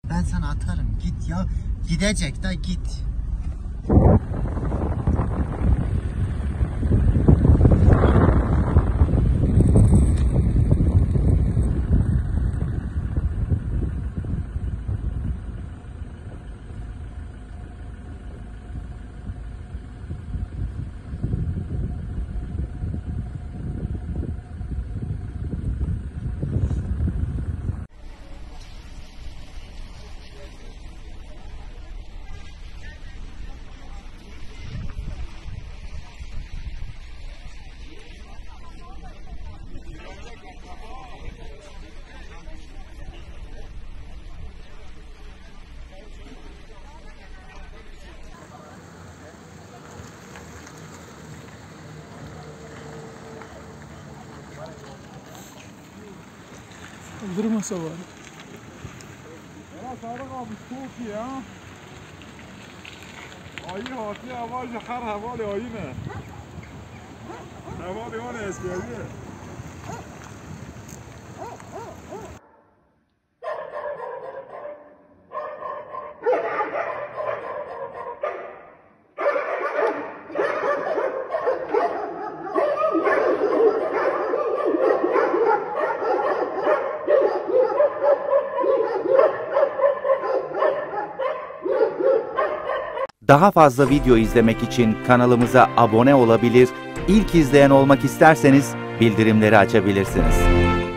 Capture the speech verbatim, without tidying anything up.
Ben sana atarım. Git ya. Gidecek de git. Durmasa var. Ya Sadık abi çok iyi ha. Ayı hatı avacı her havali ayı ne? Havali o ne eski ayı? Daha fazla video izlemek için kanalımıza abone olabilir, ilk izleyen olmak isterseniz bildirimleri açabilirsiniz.